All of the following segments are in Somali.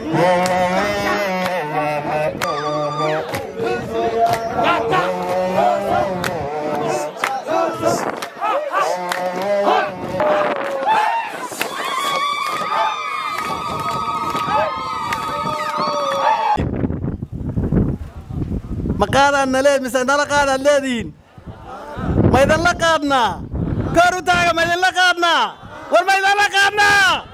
مقالا نلاد مثلا نلقانا الذين ما إذا لقادنا كارو تاعي ما إذا لقادنا والما إذا لقادنا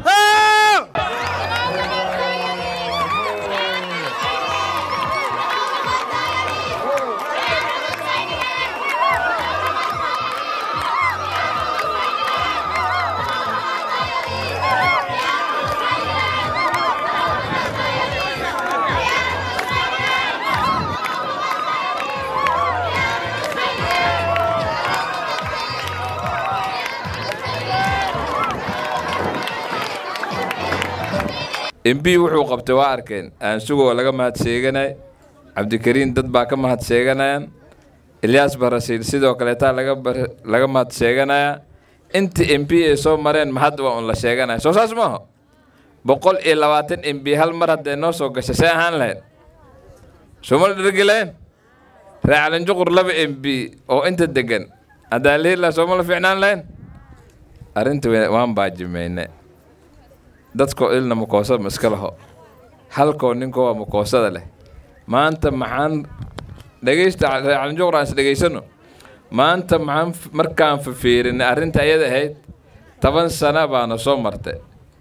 MP wuxuu qabtay waa arkeen aan sugo laga mahad sheeganay Cabdikariin dad baa ka mahad sheeganayaan Ilyas Barasiil sidoo kale taa laga mahad sheeganaya inta MP ee soo mareen mahad waa on la sheeganay soo saas ma 120 MP hal mar hadda noo soo gashay say ahaan lahayd Soomaali dhirgileen raacalan juqur laba MP oo inta degan hadda leela Soomaali fiicnaan lahayn arinta waan baajimeynay dadku ilna mukoosad maskalaho halko ninko waa mukoosada leh maanta maxaan dhageysta aan joogran dhageysano maanta maxaan markaan fiirinay arinta ayada ahayd 10 sano baana soo martay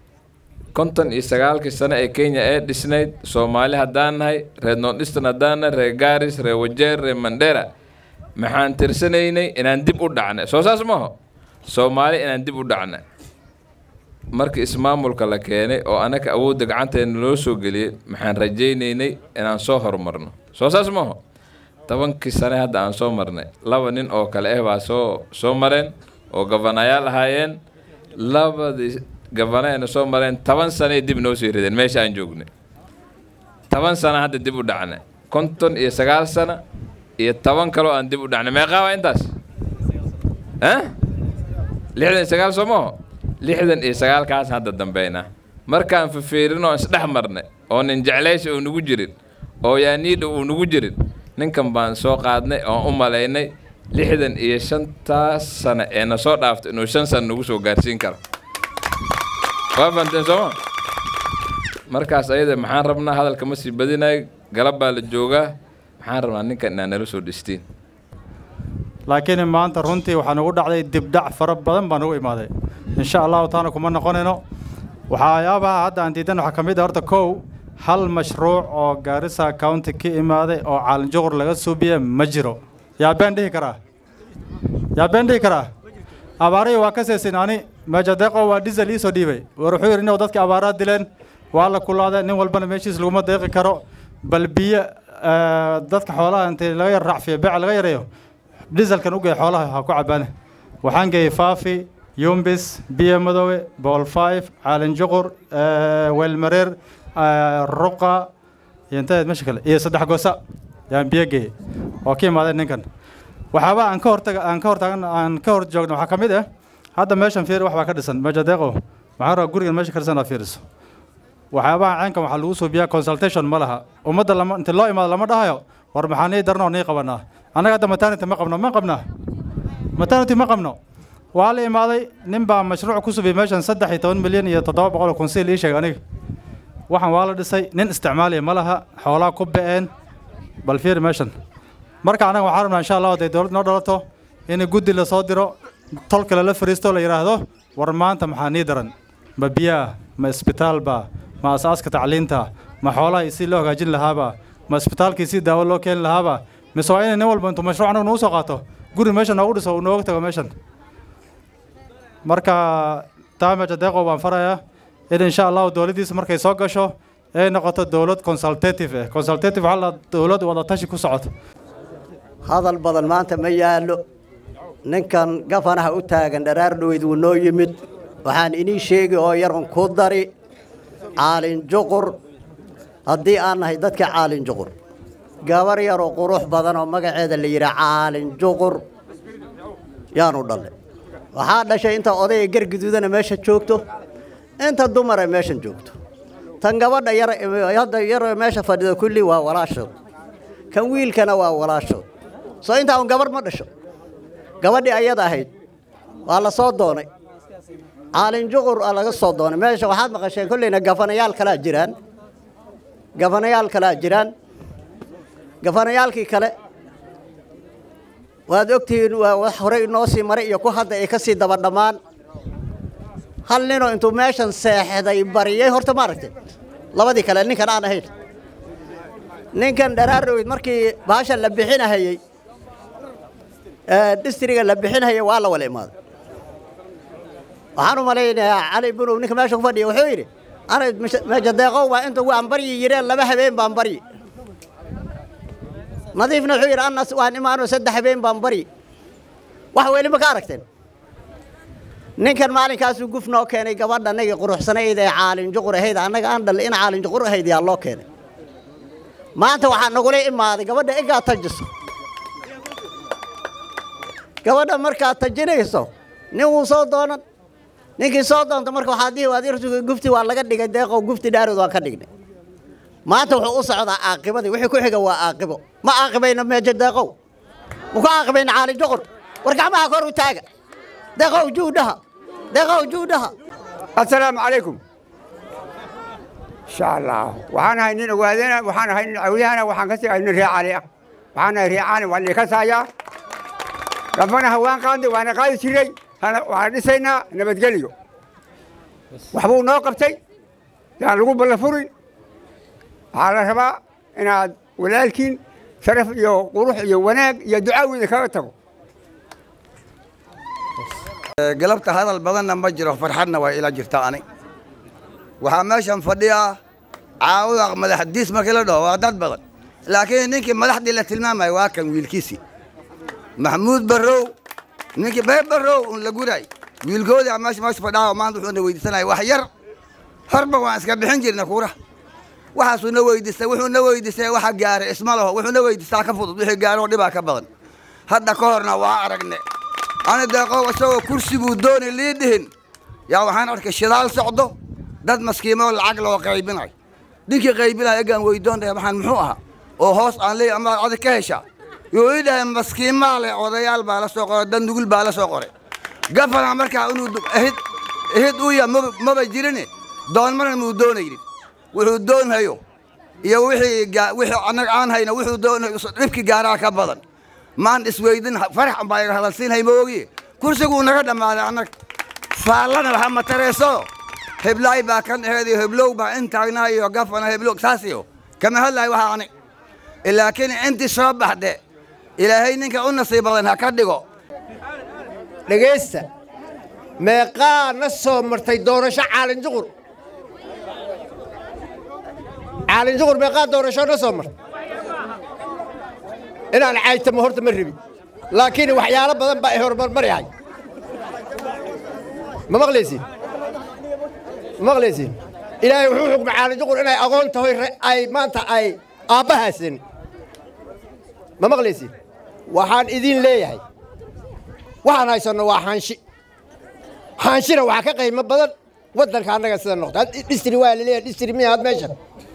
59 sano ee Kenya ee dhisnayd Soomaali hadaan nahay reer Northeastern hadaan reer Garis reer Wajeer reer Mandera maxaan tirsanaynay inaan dib u dhacnay soo saas ma Soomaali inaan dib u dhacnay markii ismaamulka la keenay oo anaka awood gacanteena loo soo galiyay maxaan rajaynaynay inaan soo horumarno soo saas ma 10 sano hadda aan soo marnay laba nin oo kale baa soo mareen oo gabanayaal ahaayeen labadii gabanayna soo mareen 10 sano dib noo soo rideen meesha aan joognay 10 sano hadda dib u dhacnay 59 sano iyo 10 kale aan dib u dhacnay meeqa waa intaas 69 soo ma 69 kaas hadda dambeena markaan fiirino isdhex marnay oo nin jeclaysi oo nagu jirin oo yaaniid oo nagu jirin ninkan baan soo qaadnay oo u maleynay 65 sano ee na soo dhaaftay inuu 5 sano nagu soo gaarsiin karo waa fantan soo markaas ayada maxaan rabnaa hadalka ma sii badinay galab baa la joogaa maxaan rabnaa ninkan inaan nala soo dhistiin laakiin maanta runtii waxaan ugu dhacday dib dhac fara badan baan ugu imaaday إن شاء الله تعالى كم نقولنا وحيابها هذا عندي دنا حكمية أرض كو هل مشروع أو جارسا كاونتي كي إمادة أو على الجغر لغة سوبيا مجرو يا بندي كرا أباري واقع سيناني مجدق أو ديزلي سوديبي وروحوا يرنوا ضدك أبارات دلنا والله كل هذا نقول بنا ماشي سلومة دقيقة كرو بل بيا ضدك حوالها أنت غير رعفية بيع غيره ديزل كانوا جاي حوالها هكو عبانه وحان جاي فافي يومبس بيا مدوي بول 5 عالن جقر والمرير الرقة ينتهي مشكلة إيه صدق قصة يعني بيجي أوكي ما هذا نكن وحبا أنكور جوجنا وحكمي ده هذا ماشان فير وحبا كرسن ما جدقه معرّ جورج ماشي كرسن أفيرس وحبا عنكم حلوس وبيا كونسلتيشن ملها ومدة لما أنت الله ما ده هايو ورمحاني درنا ونيقبنا أنا قد متانة ما قبنا متانة ما قبنا وعلى ماضي نبى مشروع كسب ماشان 13 مليون يتضاعف على كونسيل إيش يعني وحن والد سي نن استعمالي ملها حوالي كوبين بالفير ماشان مركا أنا وحارنا إن شاء الله دولة نودرته إن جود اللي صادره طلق له فريستو اللي يراهده ورمان تمحاني درن ببيا ما إسبيتال با ما أساس كتعلينته ما حوالي يصير له جاجين لهابا ما إسبيتال كيصير دواء له كين لهابا مسوين نول بنتو مشروعنا ونوسقاته جود ماشان أقول سو نوقته ماشان marka taama jadeeqo baan farayaa in sha Allah dawladdiisa markay soo gasho ay noqoto dawlad consultative wala dawlad wada tashi ku socoto hadal badan maanta ma yaalo ninkan gafanaha u taagan dharaar dhoweyd uu noo yimid waxaan inii sheegi oo yar un ku dari caalin juqur haddii aan nahay dadka caalin juqur gabar yar oo qurux badan oo magaceeda la yiraahdo caalin juqur yaanu dhalay waxaa dhashay inta odayga gargaduudana meesha joogto inta dumar ay meeshan joogto gabadha yar hadda yar meesha fadhida kulli waa walaashood kan wiilkana waa walaashood soo inta aan gabar ma dhasho gabadhii ayada ahayd waa la soo doonay caalin juqur laga soo doonay meesha waxaad maqasheen kulleena gafanayaal kala jiraan gafanayaalkii kale waad ogtihiin waa wax hore inoo sii maray iyo ku hadda ay ka sii daba dhammaan hal ninoo intuu meeshan seexday bariyay horta ma aragtay labadii kale ninkan aan ahayn ninkan dharaarowid markii baasha la bixinahayay distriga la bixinahayay waa la wala imaaday waxaan u malaynayaa cali bunow ninka meesha ku fadhiya wuxuu yidhi ana meesha deeqow baa inta waan baryi yireen laba habeen baan baryi nadiifna wuxuu yidhi annas waan imaano 3 habeen baan baryi wax weli ma ka aragteen ninkan maalinkaasuu guf noo keenay gabadha anagii quruxsanayd ee caalin juqur ahayd annaga aan dhal in caalin juqur ahayd yaa loo keenay maanta waxaa nagula imaaday gabadha igaa tajiso gabadha markaa tajinayso nin wuu soo doonan ninkii soo doonta marka waxaa dihi waad irtu gufti waa laga dhigay deeqo gufti dhaarood waa ka dhignay maanta wuxuu u socdaa caaqibadii wixii ku xiga waa caaqibo ma caaqibayna meeja deeqow ma ku caaqibayna caalin juqur war gacmaha kor u taaga deeqow juudhaha السلام عليكم إن شاء الله وحنا هينين وهذينا وحنا هينين عودينا وحنا كسي هينين ريعانية وحنا ريعاني واللي كسايا ربنا هوان قاندي وأنا قايد شري أنا وحنا سينا نبتقليو وحبو نوقفتي يعني لقوا بالفوري على سبا أنا ولكن شرف يو قروح يو وناق يدعوي ذكرته قلبت هذا البدن مجرى فرحنا وإلى جرتاني وحماشا فديا عاوض مدح الديس ما كله وعدد بدن لكن نيك مدح دي لتلمام يواكن ويلكيسي محمود برو نيك بيب برو لقوراي ويلقودي ماش فدا وما ندحون ويدسنا وحير هرب واسك بحنجرنا كوره waxaasuu na weydiistay wuxuu na weydiistay waxa gaaray isma laho wuxuu na weydiistaa ka fudud wixii gaaro dhibaa ka badan hadda ka horna waa aragne ana deeqow asagoo kursiguu dooni liidhihin yaa waxaan arkay shidaal socdo dad maskiimo lacag loo qaybinay ninkii qaybinay egaan weydoonaya waxaan muxuu ahaa oo hoos aan leeyahay ama adag ka heshaa yuu idhahay maskiimaa leh odayaal baa la soo qoray dan dugul baa la soo qoray gafana markaa inuu ehid u ya maba jirine doon marna muu doonaynin wuxuu doonayo iyo wixii anaga aan hayna wuxuu doonayo dhibki gaaraa ka badan maan isweydin farax baa iga hadalsiinay ma ogi kursigu naga dhamaaday anag faallana waxa matareeso heblaay baa kan aheeday heblow baa intaagna iyo gafana heblow saasiyo kama hadlay waxa ani laakiin intii soo baxde ilaahay ninka u nasiib badan ha ka dhigo dhageysta meeqaa na soo martay doorasho caalin juqur عالين جغر بيقاد دور شو نسمر إن أنا عايش تمهرت مربي لكن وحياة بدن بقى هرب مريعي ما مغليسي إلى يحوق مع عالين جغر أنا أقول تهي أي ما أنت أي أبها سن ما مغليسي وحان إذين ليه هاي وحان هاي سنة وحان حانشنا وحكا قيمة بدن ودن كان نقص النقطة دستري والي ليه دستري مية هاد ماشي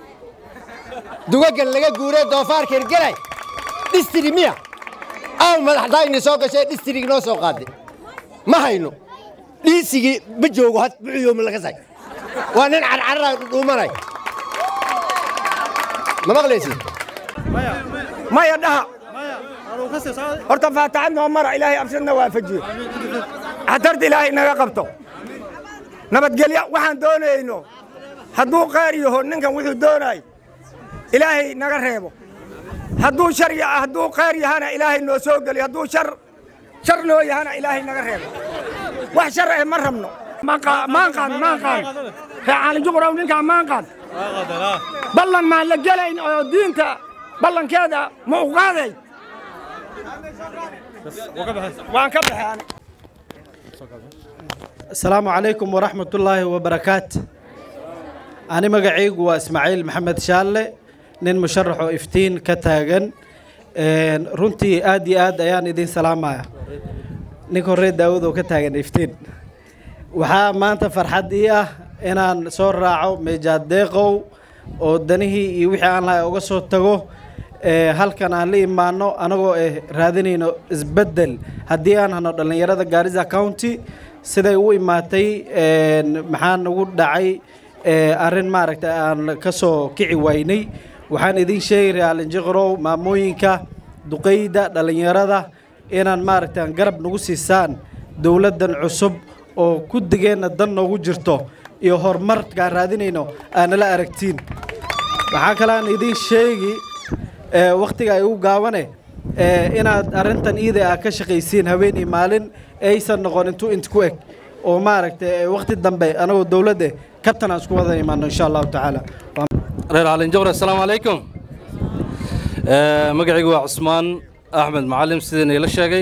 دوغان laga guuray doofaarkeen galay district miya aw madaxdayni soo gashay district noo soo qaaday ma hayno dhiisigi ma joogo had buuyoom laga say waa nin carcarra dhuumanay ma maqlaysi maya dhaha horta faataxadna mara ilaahay absadna waafajiyo hadarta ilaahay naga qabto nabadgelyo waxaan doonayno hadduu qaar yaho ninkan wuxuu doonay إلهي نقربه هدو شر هدو خير يهانا إلهي نو سوقلي هدو شر لو يهانا إلهي نقربه وحشر مرمنا ما قان على جغرا ونلقى ما قان بلن ما لقلين دينك بلن كذا مو قاضي وان كبح يعني السلام عليكم ورحمة الله وبركاته أنا مقعيق وإسماعيل محمد شالة nin musharax oo iftiin ka taagan runtii aad iyo aad ayaan idin salaamaya ninka hore daawad oo ka taagan iftiin waxa maanta farxad ii ah inaan soo raaco meejaad deeqow oo danihii iyo wixii aan lahay uga soo tago halkan aan la imaano anagoo raadinayno isbeddel haddii aan hano dhallinyarada Garissa County siday u imaatay maxaa nagu dhacay arrin maaragtay aan ka soo kici waynay waxaan idin sheegay Alinjiqrow maamooyinka duqeyda dhallinyarada inaan maaragtay garab nagu siisaan dawladdan cusub oo ku digeena dan noogu jirto iyo horumarka raadinayno aan la aragtiin waxa kale aan idin sheegi waqtiga ay u gaabane inaad arrintan iida ka shaqaysiin habeen iyo maalin aysan noqon inta ku eg oo maaragtay waqti dambe anagoo dawladda kabtan aan isku wada imaano insha Allah ta'ala reer Alinjiqrow assalaamu alaykum magacaygu waa Cusmaan Axmed Macallim sideen ila sheegay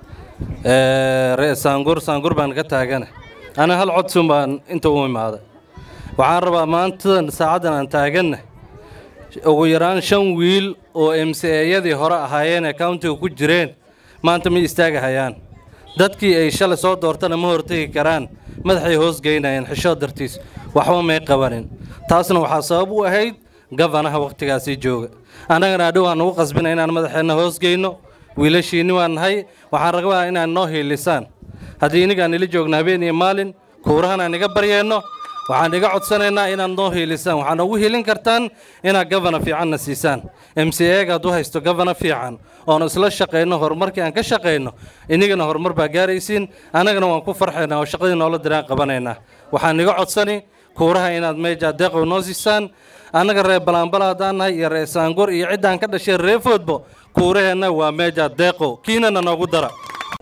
reer Saangur baan ka taagana ana hal codsun baan inta u imaaday waxaan rabaa maanta saacadan aan taagana ugu yaraan 5 wiil oo MCA-yadii hore ahaayeen ee county-ga ku jireen maanta ma istaagahayaan dadkii ay shalay soo doortana ma hortagi karaan madaxay hoos geynayeen xishood dartiis waxba may qabanin taasna waxaa sabab u ahayd gavanaha waqtigaasi jooga annagana adhow aan ugu qasbina inaan madaxeena hoos geyno wiilashiinni waan nahay waxaan rabaa inaan noo hiilisaan haddii inigaan ila joogna habeen iyo maalin kuurahan aan iga baryeenno waxaan iga codsanaynaa inaad noo hiilisaan waxaan ugu hiilin kartaan inaad gavana fiicanna siisaan MCA-ga hadduu haysto gavana fiican oon isla shaqayno horumarkii aan ka shaqayno inigana horumar baa gaaraysiin annagana waan ku farxaynaa oo shaqadii noola diraan qabanaynaa waxaan iga codsani kuuraha inaad meeja deeqow noo siisaan annaga reer Balanbala haddaan nahay iyo reer Saangur iyo ciddaan ka dhashay reer Foodbo kuuraheenna waa meeja deeqow kiinana noogu dara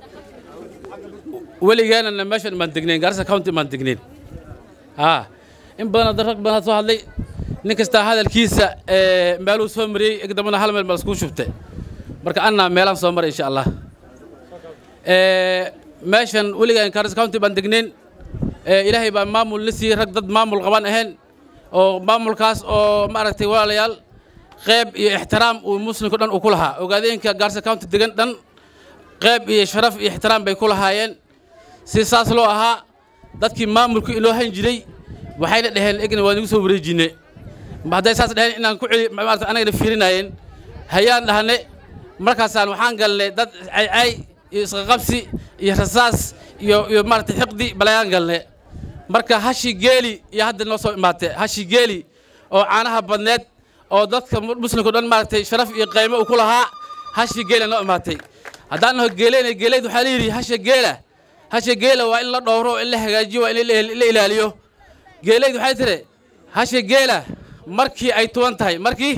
weligaana meeshan maan degnayn Garissa County maan degnayn in badan rag badan soo hadlay nin kasta hadalkiisa meel uu soo mariyay igdamana hal meel ma isku shubtay marka anna meelaan soo maray insha Allah meeshan weligaan Garissa County baan degnayn ilaahay baa maamul nisi rag dad maamul qaban ahayn oo maamulkaas oo maaragtay walaalayaal qayb iyo ixtiraam uu muslimku dhan u ku lahaa ogaadeenka Garissa County degan dhan qayb iyo sharaf iyo ixtiraam bay ku lahaayeen si saas loo ahaa dadkii maamulku inoo han jiray waxayna dhaheen igna waan igu soo wareejinay ma haday saas dhaheen inaan ku cili maaragtay anaga fiirinayeen hayaan dhahane markaasaan waxaan galnay dad ay iyo isqabsi iyo rasaas iyo maaragtay xiqdi balayaan galnay marka hashi geeli iyo hadda noo soo imaatay hashi geeli oo caanaha badneed oo dadka muslimku dhan maaragtay sharaf iyo qiimo u ku lahaa hashi geeli noo imaatay haddaan noo geeleenay geeleed waxa la yiri hashi geela waa in la dhowro in la hagaajiyo waa in la ilaaliyo geeleed waxay tiri hashi geela markii ay tuwan tahay markii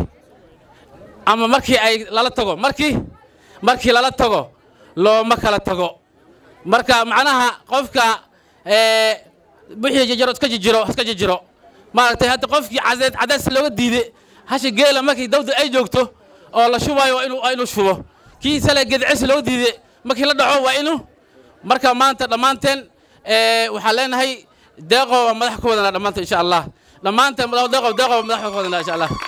ay lala tago markii lala tago looma kala tago marka macnaha qofka wixii jajaro iska jijiro maaragtay hadda qofkii cadays looga diiday hashi geela markii dawladda ay joogto oo la shubayo waa inuu shubo kii sala gedcis looga diiday markii la dhaco waa inuu marka maanta dhammaanteen waxaan leenahay deeqow madax ku wadana dhammaanteen insha Allah dhammaanteen deeqow madax ku wadana insha Allah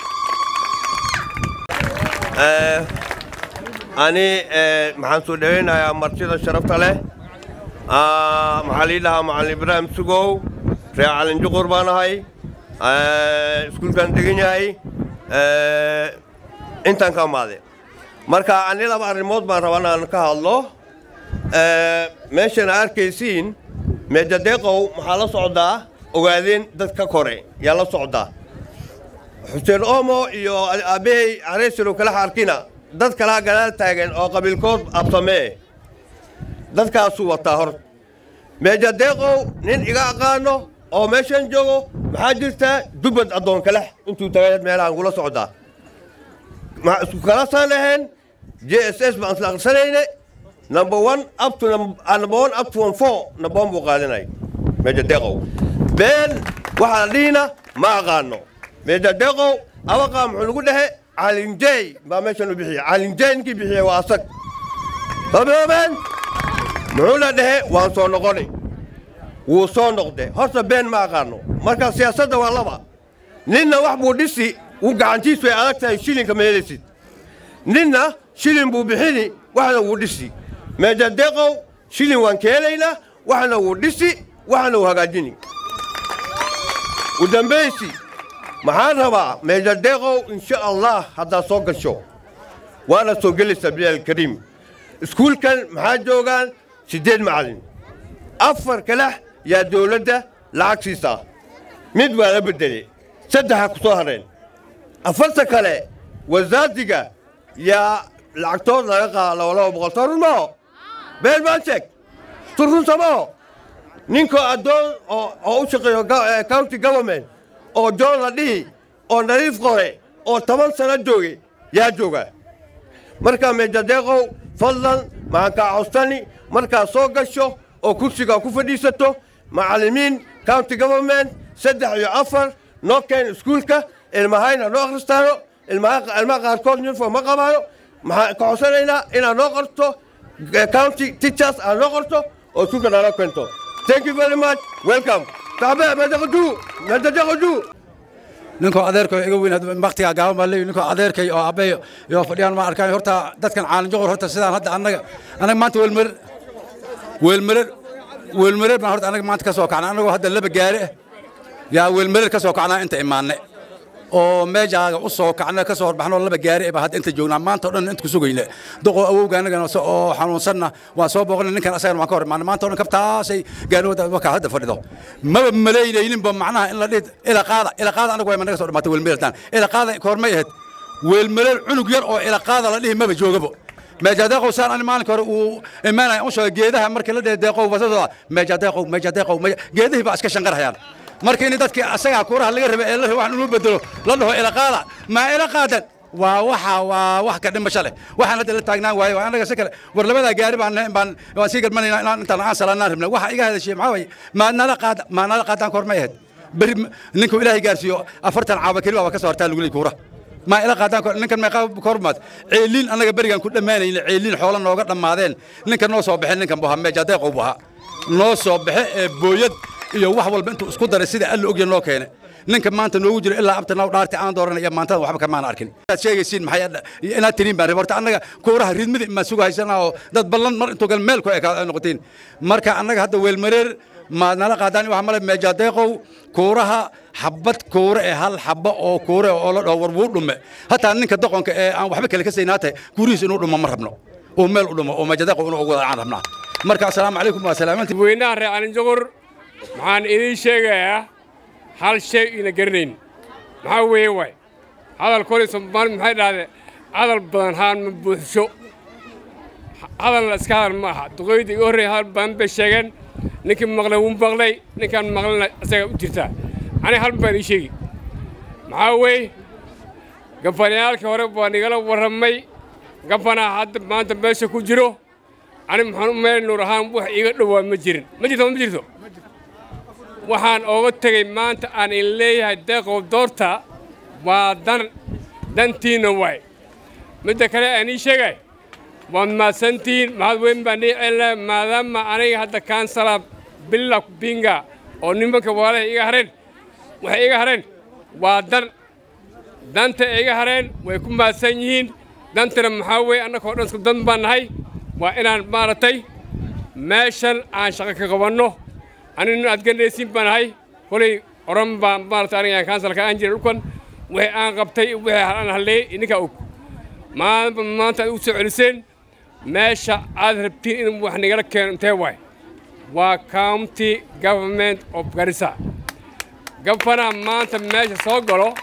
ani maxaan soo dhaweynayaa martida sharafta leh maxaa la yidhahaa macallin Ibraahim Sugow reer Alinjiqrow baan ahay iskuulkaan degan yahay intaan ka imaaday marka ani laba arrimood baan rabaa inaan ka hadlo meeshan arkaysiin meeja deeqow maxaa la socdaa ogaadeen dad ka kore yaa la socdaa Xuseen Omo iyo aabey Areesilo kala xarkina dad kala gadaal taagan oo qabiilkood absamee dadkaasu wataa hor meeja deeqow nin iga aqaano oo meeshan joogo maxaa jirta dubad adoon kale intuu tagay meelahan kula socdaa ma isku kala saanayn JSS baan isla aqsanayne number 1 up to 4 number 1 buu qaadanay meeja deeqow been waxa dhiina ma aqaano meeja deeqow awaqa muxuu lagu dhahay Alinjay baa meeshan u bixiya Alinjay ninkii bixiya waa asag tababan muxuu la dhahay waan soo noqonay wuu soo noqday horta been ma aqaano marka siyaasadda waa laba ninna wax buu dhisi uu gacantiisu ay adag tahay shilinka meelaysid ninna shilin buu bixini waxna wuu dhisi meeja deeqow shilin waan keelaynaa waxna wuu dhisi waxna wuu hagaajini ودنبيسي محان ربا ميجا ديغو إن شاء الله هذا صوق الشو وأنا سوق لي سبيل الكريم سكول كان محان جوغان سيدين معلم أفر كله يا دولة العكسيسة مد ولا بدلي سدها كسهرين أفرت كله وزادجة يا العكتور لا يقع ولا بغطر ما بين بانشك ترون سما نينكو أدون أو شقي كاونتي جوفمنت أو جون لدي أو نريف قري أو 8 سنة جوجي يا جوجا مركا مجدغو فضلا مع كعوستاني مركا صوغشو أو كرسيكا كفديستو معلمين كاونتي جوفمنت سدح يعفر نوكين سكولكا المهاينا نوغرستانو الماء كورنيون فما قبالو مع كعوستانينا إنا نوغرتو كاونتي تيتشرز نوغرتو أو سوكا ناراكوينتو. Thank you very much. Welcome. تعبان ما تاخذوه نكو أديرك يقولون هذا مقطع قام بالله نكو أديرك أو أبي يوفديان ما أركان هرتا دت كان عالم جوهر هرتا سيدان هذا أنا ما أنت والمرر ما هرتا أنا ما أنت كسوق أنا هذا اللي بجاره يا والمرر كسوق أنا أنت إيمانه أو ما جاء أصوك أنا كسوق بحنا والله بجاره بهذا أنت جونا ما أنت أنت كسوقينه دقوا أو كان حنون سنة وصوب بقول إن كان أسير معكور ما أنت كبتها شيء قالوا ده هذا فريضة ما ملايين بمعناها إلا قاعدة أنا قوي من كسوق ما تقول المرتان إلا قاعدة كور ما يهد والمرر عنق يرقو إلا قاعدة ليه ما بيجوجبه ما جدقوا صار أنا ما نكر وإما أنا أوش جيده مركل ده دقوا وصلوا ما جدقوا جيده بس كشنقر حيان مركين دتك أسيع كورة اللي قرب إلا هو عنو بدله لأنه إلى قاعدة ما إلى قاعدة ووح كده مشله وحنا ده اللي تاجنا وأنا كسكر ورلما ده جارب عن وسيق المني أنت نعسل النار من وح إيجا هذا الشيء معوي ما نلا قاعدة كور ما يهد نكو إلهي جارسيو أفرت العاب كلوا وكسر تالو كورة ما إلى قاعدة نكن ما يقاب كورمات عيلين أنا جبريان كل ما نيل عيلين حوالنا نوقت لما هذين نكن نوصل بحين نكن بها ما جدا قوبها نوصل بح بويد يوح والبنت اسكودر السيدة قال له أجي نوكينه نكن ما أنت نوجر إلا عبتنا ودارتي عن دورنا يا ما أنت وحبك كمان أركني شيء يصير محيا أنا تريم بريبورت أنا كورة ريدم ما سوق هيسنا ده بلن مر أنتوا قال ملكو نقطين مركا أنا هذا والمرر ما نلا قادني وعمل ما جدا كورها حبت كورة هل حبة أو كورة أو ورود لما حتى أنك دقنك أنا وحبك اللي كسيناته كوريس إنه لما مرحبنا ومال لما وما جدا قونا أقول عننا مركا السلام عليكم وسلامة وينا رأينا جور معان إذا شيء هل شيء نقرنين معوي وي هذا الكل سبحان هذا البنهان مبوشو هذا الأسكار ما تقولي يوري هذا البن بشجن نكمل مغلوم بغلي نكمل مغلنا سيجتا أنا هالبني شيء معوي قفني كهرب ونقله ورمي قفنا حد ما أنت بس كجرو أنا محمد نورهان بوح يقدر مجرد waxaan uga tagay maanta aan in leeyahay deeqow doorta waa dantiina way midda kale aan ii sheegay waan maasantiin mahad weyn baan ii celaa maadaama aniga hadda kaansala billa binga oo nimanka walaalaha iga hareen waxay iga hareen waa danta iga hareen way ku maasan yihiin dantana maxaa weeye annagoo dhan isku dan baan nahay waa inaan maaragtay meeshan aan shaqo ka qabanno أنا أتكلم سيمبان هاي كلي أرمبا مارت أنا كانسل كأنجل لكون وأنا قبتي وأنا هلي إنك أوك ما أنت أوسع لسين ماشى أذهبتين إن وإحنا قالك كان تواي وكاونتي government of Garissa قبنا ما أنت ماشى صقله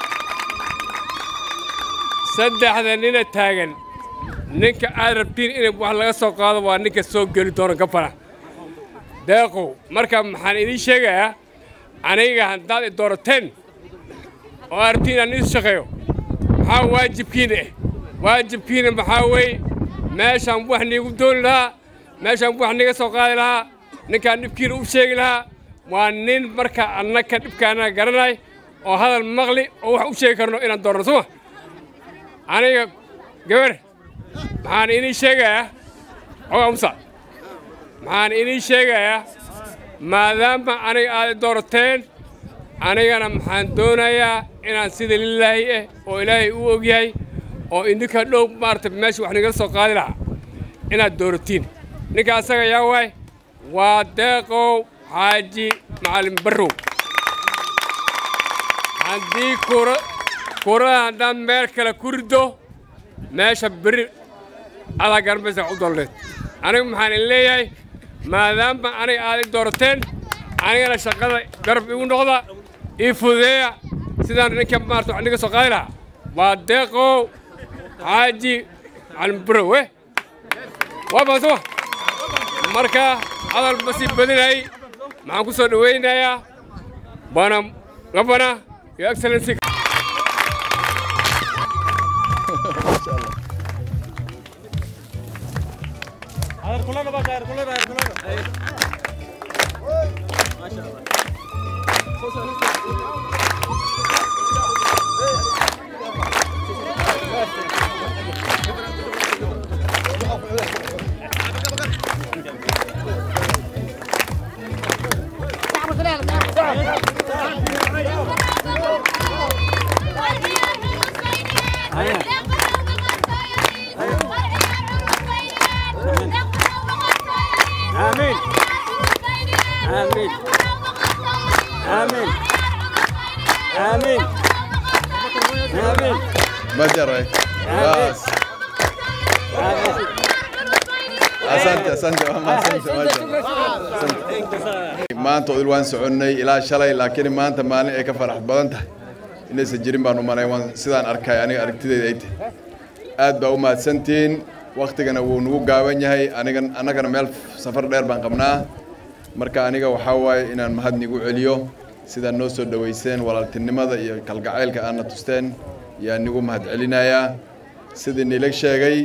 سد هذا نينا تاجن نك أذهبتين إن وإحنا سوق هذا ونك سوق جلدون قبنا deeqow marka maxaan idin sheegayaa aniga haddaad doorateen oo artiin aan is shaqeeyo maxaa waajibkiina maxaa weeye meeshaan wax niigu dooni lahaa meeshaan wax niga soo qaadi lahaa ninkaan dhibkiina u sheegi lahaa waa nin marka annaka dhibkaana garanay oo hadal maqli oo wax u sheegi karno inaan doorno suma aniga gabar maxaan idin sheegayaa oga musa maxaan idin sheegayaa maadaama aniga aad doorteen anigana maxaan doonayaa inaan sida lilaahi oo ilaahay u ogyahay oo idinka dhow maartay meesha wax naga soo qaadi lahaa inaad dooratiin ninka asaga yaa waay waa deeqow xaaji macalin barrow haddii kurada haddaan meel kale ku rido meesha beri adaa garmaysa u dolleed anigu maxaan in leeyahay maadaama aniga aad i doorateen anigana shaqada garab igu noqda ii fududeeya sidaan ninka maarta wax niga soo qaadi lahaa waa deeqow xaaji calmburowe waa baasama marka hadal ma sii badinay maxaan ku soo dhawaynayaa bana gabana iyo excellency آمين آمين آمين آمين آمين بجري بس أسنت ما أسنت ما أنت الوان سعني إلى شلي لكن ما أنت ماني إيه كفرح بدنته إني سجرين بانو ماني وان سيدان أركاي يعني أركتدي دايت aad baa u mahadsantiin waqtigana wuu nagu gaaban yahay anagana meel safar dheer baan qabnaa marka aniga waxaa waaye inaan mahad nigu celiyo sidaa noo soo dhaweyseen walaaltinimada iyo kalgacaylka aadna tusteen yaa nigu mahad celinayaa sidii niila sheegay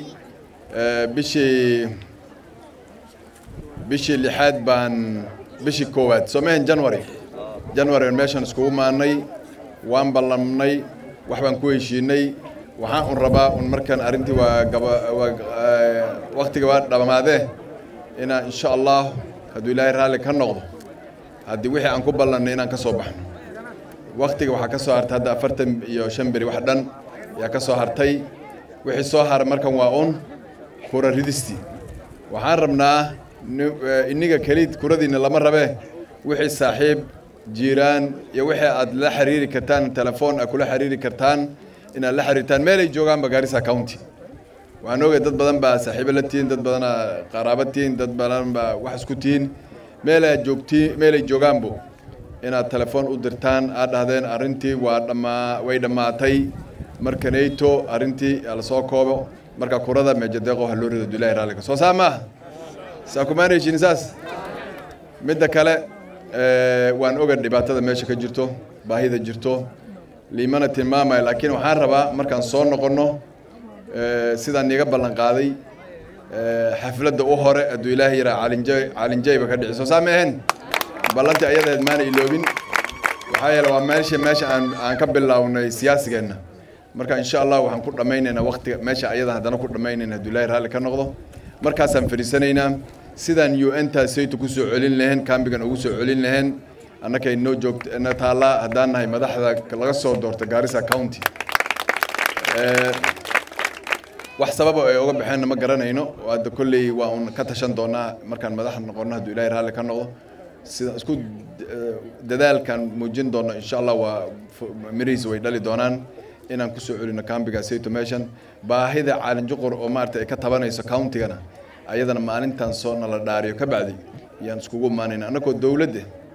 bishii lixaad baan bishii koowaad soomehen january meeshan iskugu maannay waan ballamnay wax baan ku heshiinay waxaan un rabaa un markaan arrintii waqtiga waa dhammaadee inaan insha allah hadduu ilaahay raalli ka noqdo haddii wixii aan ku ballannay inaan ka soo baxno waqtiga waxaa ka soo hartay hadda 45 beri wax dhan yaa ka soo hartay wixii soo haray markan waa un kura ridistii waxaan rabnaa iniga keliid kuradiina lama rabee wixii saaxiib jiiraan iyo wixii aad la xiriiri kartaan telefoon aad kula xiriiri kartaan inaad la xiriirtaan meel ay joogaan Garissa County waxaan ogahay dad badan baa saaxiibo la tihiin dad badan qaraabo tihiin dad badan baa wax isku tihiin meel ay joogaanbo inaad telefoon u dirtaan aad dhahdeen arrintii way dhammaatay markanayto arrintii la soo koobo marka kurada meejadeeqo ha loo rido Ilaahay raalliga soo saama saakumaanaysiin saas midda kale waan ogahay dhibaatada meesha ka jirto baahida jirto liimana tilmaamay laakiin waxaan rabaa markaan soo noqono sidaan iga ballan qaaday xafladda u hore aduu Ilaahay yara caalinjayba ka dhiciso saameen ballanti ayadeed maana iloobin waxa yeelay waa meesha aan ka bilownay siyaasigeena marka insha Allah waxaan ku dhamaynaynaa waqtiga meesha ayada hadana ku dhamaynaynaa aduu Ilaahay raalli ka noqdo markaasaan fariisanaynaa sidaan UN taasaytu ku soo celin lahayn kambigan ugu soo celin lahayn annaka inoo joogto ana taala hadaan nahay madaxda laga soo doorto Garissa County wax sabab ay uga baxeen ma garanayno wada kulli waa un ka tashan doonaa markaan madax noqono haduu Ilaahay raalli ka noqdo sida isku dadaalkan muujin doono insha Allah waa miriis way dhali doonaan inaan ku soo celino kambiga sayto meeshan baahida caalin juqur oo maartay ka tabanayso county-gana ayadana maalintan soo nala dhaariyo ka bacdi yaan iskugu maanayna anako dawladda